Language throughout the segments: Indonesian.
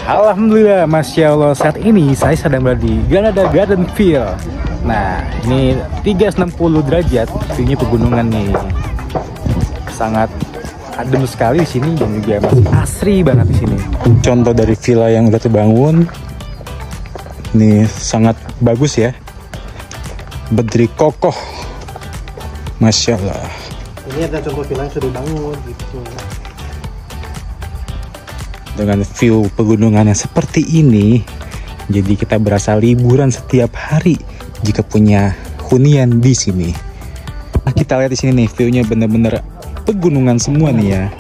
Alhamdulillah, Masya Allah, saat ini saya sedang berada di Granada Garden View. Nah, ini 360 derajat view-nya pegunungan nih. Sangat adem sekali di sini dan juga masih asri banget di sini. Contoh dari villa yang udah terbangun. Ini sangat bagus ya. Berdiri kokoh. Masya Allah. Ini ada contoh villa yang sudah dibangun gitu. Dengan view pegunungan yang seperti ini, jadi kita berasa liburan setiap hari jika punya hunian di sini. Nah, kita lihat di sini nih, view-nya bener-bener pegunungan semua nih ya.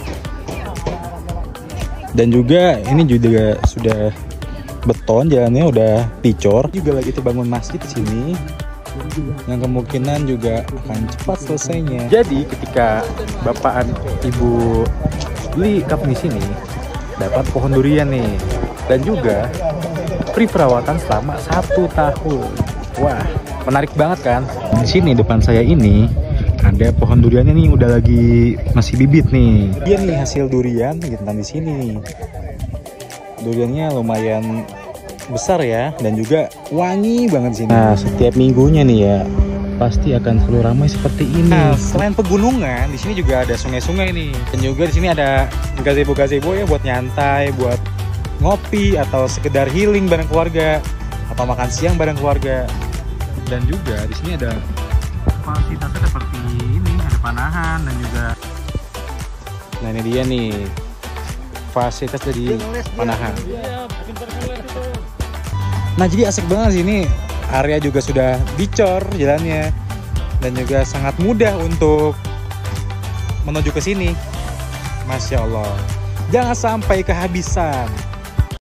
Dan juga ini juga sudah beton, jalannya udah dicor. Juga lagi terbangun masjid di sini yang kemungkinan juga akan cepat selesainya. Jadi ketika bapak ibu beli kampung di sini, dapat pohon durian nih, dan juga free perawatan selama 1 tahun. Wah, menarik banget kan? Di sini depan saya ini ada pohon duriannya nih, udah lagi masih bibit nih. Dia nih hasil durian gitu di sini nih. Duriannya lumayan besar ya, dan juga wangi banget di sini. Nah, setiap minggunya nih ya, pasti akan selalu ramai seperti ini. Nah, selain pegunungan, di sini juga ada sungai-sungai nih. Dan juga di sini ada gazebo-gazebo ya buat nyantai, buat ngopi atau sekedar healing bareng keluarga atau makan siang bareng keluarga. Dan juga di sini ada fasilitasnya seperti ini, ada panahan dan juga. Nah, ini dia nih fasilitas dari panahan. Nah, jadi asik banget sini. Area juga sudah dicor jalannya dan juga sangat mudah untuk menuju ke sini. Masya Allah, jangan sampai kehabisan.